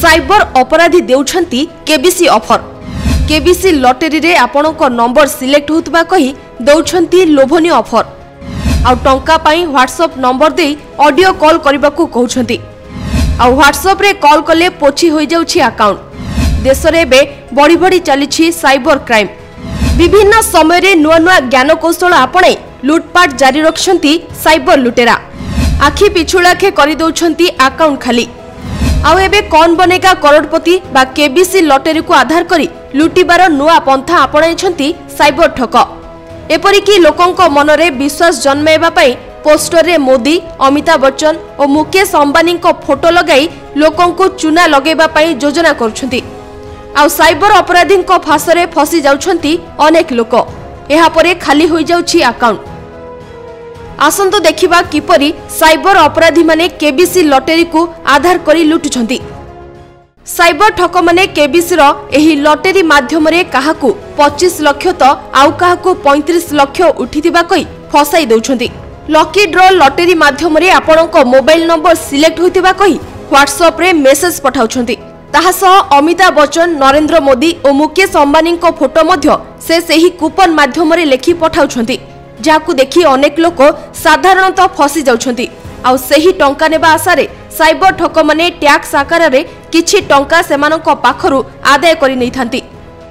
Cyber अपराधी देउछंती KBC offer. KBC lottery रे आपणक नंबर सिलेक्ट होतबा कही दउछंती लोभनीय ऑफर। आ टंका पाई व्हाट्सएप नंबर दे ऑडियो कॉल करबाकू कहउछंती। आ व्हाट्सएप रे कॉल कले पोछी होई जाउछि अकाउंट। देश रे बे बड़ी बड़ी चलीछि साइबर क्राइम। विभिन्न समय रे नुआ नुआ ज्ञान कौशल आपणे लूटपाट जारी रखछंती साइबर लुटेरा। आखि पिछुलाखे करि दउछंती अकाउंट खाली। आउ एबे कौन बनेगा करोड़पति बा केबीसी लॉटरी को आधार करी लुटिबार नुआ पंथा आपणाइछंती साइबर ठक। एपरिकी लोकंक मनरे विश्वास जन्मेबा पई पोस्टर रे मोदी, अमिताभ बच्चन और मुकेश अंबानी को फोटो लगाई लोकंकु चुना लगेबा पई योजना करुछंती। आउ साइबर अपराधी को फासरे फसी जाउछंती अनेक लोक। एहा परे खाली होई जाउछि अकाउंट। आसंतो देखिबा किपरि साइबर अपराधी माने केबीसी लॉटरी को आधार करी लुटुछंती। साइबर ठक माने केबीसी रो एही लॉटरी माध्यम रे काहाकू 25 लाख तो आउ काहाकू 35 लाख उठितिबा कई फसाई दउछंती। लकी ड्रॉ लॉटरी माध्यम रे आपणक मोबाइल नंबर सिलेक्ट होइतिबा कही व्हाट्सएप रे मेसेज पठाउछंती। ताहा सह अमिताभ बच्चन, नरेंद्र मोदी और मुकेश अंबानी को फोटो मध्य से सही कूपन माध्यम रे लेखि पठाउछंती। जाकू देखि अनेक लोक साधारणतः फसी जाउछंती। आउ सही टंका नेबा आशारे साइबर ठक माने टैक्स आकार रे किछि टंका सेमानक पाखरु आदाय करि नै थांती।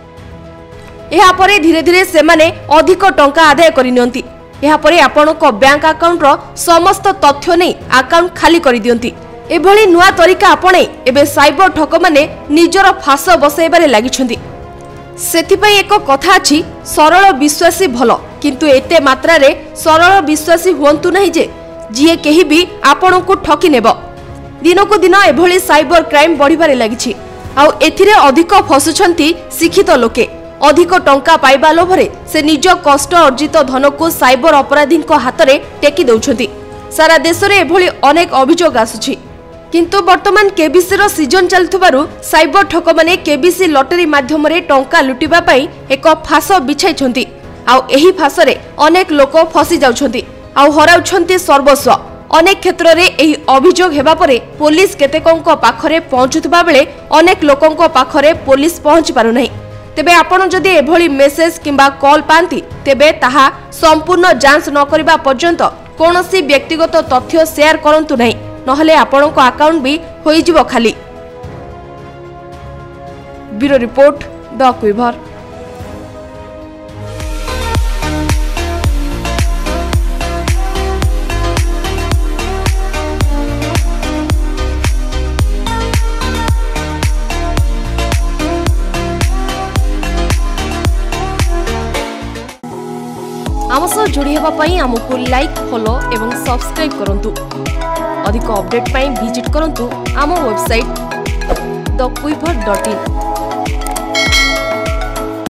एहा परे धीरे धीरे सेमाने अधिक टंका आदाय करि नियंती। एहा परे आपणक बैंक अकाउंट रो समस्त तथ्य नै अकाउंट खाली करि दियंती। एभली नुआ तरीका आपणे एबे साइबर ठक माने निजर फास बसाइबारे लागिछंती। सेथिपई एक कथा अछि, सरल विश्वासी भलो किंतु एते मात्रा रे सरल विश्वासी हुंतु नहीं जे जिए केही भी आपन को ठकी नेब। दिन को दिन एभली साइबर क्राइम बढ़िबारे लागिछि। आउ एथिरे अधिक फसुछंती शिक्षित लोके। अधिक टंका पाइबा लोभरे से निज कष्ट अर्जित धन को साइबर अपराधी हाथ में टेकी दउछंती। सारा देश रे एभली अनेक अभियोग आसुछि। किंतु वर्तमान केबीसी रो सीजन चलथुबारु साइबर ठक माने केबीसी लॉटरी माध्यम रे टंका लुटिबा पई एक फास बिछाइछंती। आउ एही फासरे अनेक लोक फसी जाउछंती आउ हराउछंती सर्वस्व। अनेक क्षेत्र रे एही अभियोग हेबा परे पुलिस केतेकंक पाखरे पहुंचुतबा बेले अनेक लोकंक पाखरे पुलिस पहुंच पारु नाही। तेबे आपण जदि एभली मेसेज किंबा कॉल पांती तेबे ताहा संपूर्ण जांच न करबा पर्यंत कोनोसी व्यक्तिगत तथ्य शेयर करंतु नाही, नहले आपणक अकाउंट भी होई जिवो खाली। ब्यूरो रिपोर्ट, द क्विवर। आम सह जोड़ी हेबा पई आमको लाइक, फॉलो एवं सब्सक्राइब करंतु। अधिक अपडेट पई विजिट करंतु आम वेबसाइट thequiver.in।